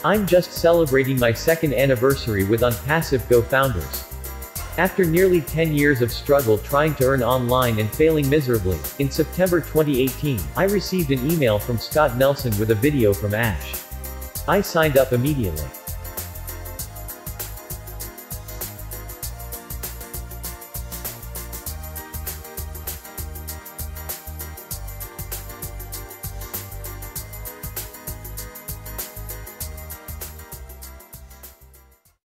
I'm just celebrating my second anniversary with Onpassive Go founders. After nearly 10 years of struggle trying to earn online and failing miserably, in September 2018, I received an email from Scott Nelson with a video from Ash. I signed up immediately.